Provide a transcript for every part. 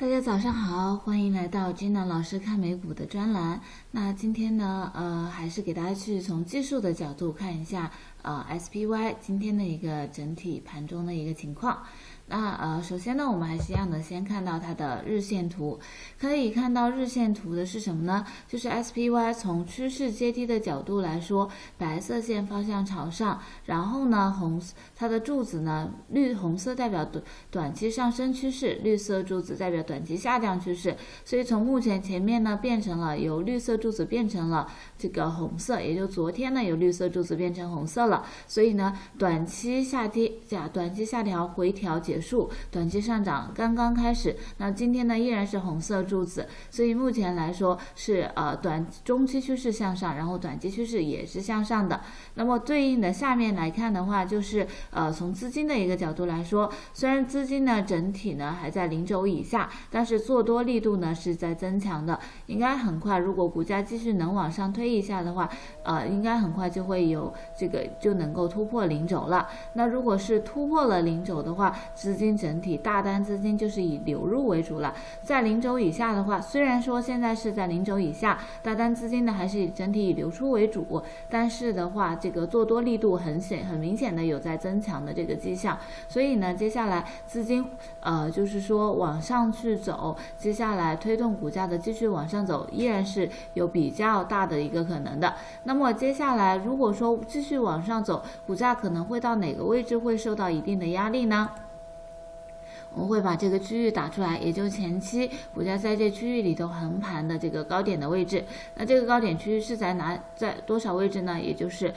大家早上好，欢迎来到Gina老师看美股的专栏。那今天呢，还是给大家去从技术的角度看一下，SPY 今天的一个整体盘中的一个情况。那首先呢，我们还是一样的，先看到它的日线图。可以看到日线图的是什么呢？就是 SPY 从趋势阶梯的角度来说，白色线方向朝上，然后呢，它的柱子呢，红色代表短期上升趋势，绿色柱子代表短期下降趋势。所以从目前前面呢，变成了由绿色柱子变成了这个红色，也就昨天呢，由绿色柱子变成红色了。所以呢，短期下调回调结束，短期上涨刚刚开始。那今天呢依然是红色柱子，所以目前来说是中期趋势向上，然后短期趋势也是向上的。那么对应的下面来看的话，就是从资金的一个角度来说，虽然资金呢整体呢还在0轴以下，但是做多力度呢是在增强的，应该很快，如果股价继续能往上推一下的话，应该很快就会有就能够突破0轴了。那如果是突破了0轴的话，资金整体大单资金就是以流入为主了。在0轴以下的话，虽然说现在是在0轴以下，大单资金呢还是整体以流出为主，但是的话，这个做多力度很明显的有在增强的这个迹象。所以呢，接下来资金就是说往上去走，接下来推动股价的继续往上走，依然是有比较大的一个可能的。那么接下来如果说继续往上走，股价可能会到哪个位置会受到一定的压力呢？我们会把这个区域打出来，也就是前期股价在这区域里头横盘的这个高点的位置。那这个高点区域是在多少位置呢？也就是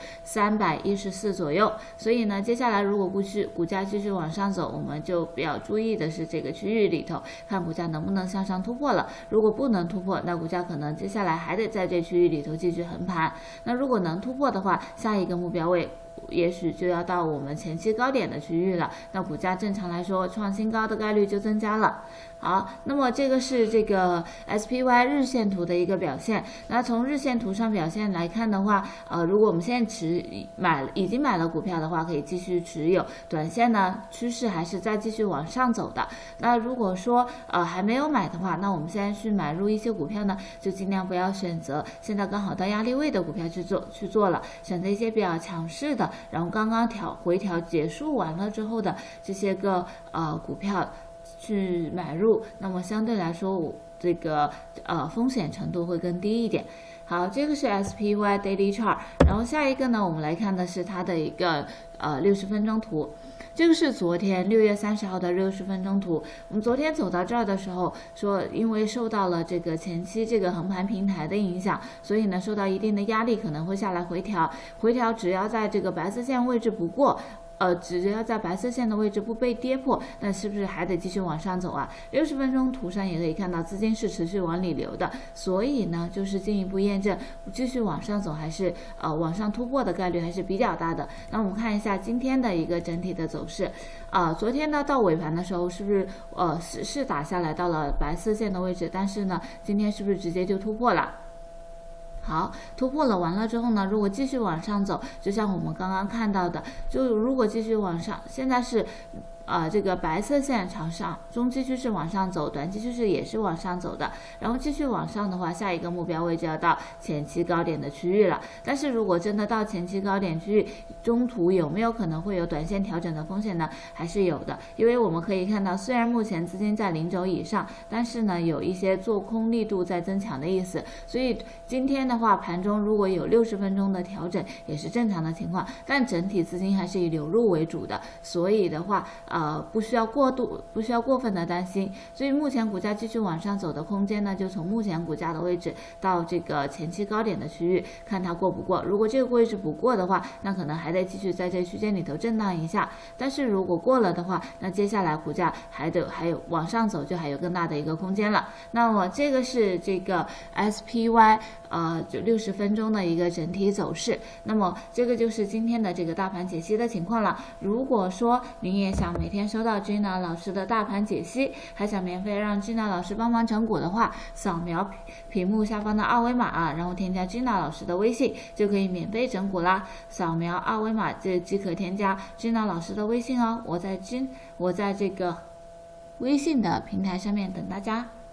314左右。所以呢，接下来如果股价继续往上走，我们就比较注意的是这个区域里头，看股价能不能向上突破了。如果不能突破，那股价可能接下来还得在这区域里头继续横盘。那如果能突破的话，下一个目标位也许就要到我们前期高点的区域了，那股价正常来说创新高的概率就增加了。好，那么这个是这个 SPY 日线图的一个表现。那从日线图上表现来看的话，如果我们现在已经买了股票的话，可以继续持有。短线呢，趋势还是在继续往上走的。那如果说还没有买的话，那我们现在去买入一些股票呢，就尽量不要选择现在刚好到压力位的股票去做了，选择一些比较强势的，然后刚刚回调结束完了之后的这些个股票去买入，那么相对来说这个风险程度会更低一点。好，这个是 SPY Daily Chart， 然后下一个呢，我们来看的是它的一个60分钟图。这个是昨天6月30号的60分钟图。我们昨天走到这儿的时候说，因为受到了这个前期这个横盘平台的影响，所以呢受到一定的压力，可能会下来回调。只要在这个白色线位置不过，只要在白色线的位置不被跌破，那是不是还得继续往上走啊？60分钟图上也可以看到资金是持续往里流的，所以呢就是进一步验证继续往上走还是往上突破的概率还是比较大的。那我们看一下今天的一个整体的走势。昨天呢到尾盘的时候是不是是打下来到了白色线的位置，但是呢今天是不是直接就突破了？好，突破了，完了之后呢，如果继续往上走，就像我们刚刚看到的，就如果继续往上，现在是这个白色线朝上，中期趋势往上走，短期趋势也是往上走的，然后继续往上的话，下一个目标位就要到前期高点的区域了。但是如果真的到前期高点区域，中途有没有可能会有短线调整的风险呢？还是有的，因为我们可以看到，虽然目前资金在0轴以上，但是呢有一些做空力度在增强的意思，所以今天的话，盘中如果有60分钟的调整也是正常的情况，但整体资金还是以流入为主的，所以的话不需要过分的担心。所以目前股价继续往上走的空间呢，就从目前股价的位置到这个前期高点的区域，看它过不过。如果这个位置不过的话，那可能还得继续在这区间里头震荡一下。但是如果过了的话，那接下来股价还有往上走，就还有更大的一个空间了。那么这个是这个 SPY就60分钟的一个整体走势。那么这个就是今天的这个大盘解析的情况了。如果说您也想每天收到 Gina 老师的大盘解析，还想免费让 Gina 老师帮忙整股的话，扫描屏幕下方的二维码，然后添加 Gina 老师的微信，就可以免费整股啦。扫描二维码即可添加 Gina 老师的微信哦。我在这个微信的平台上面等大家。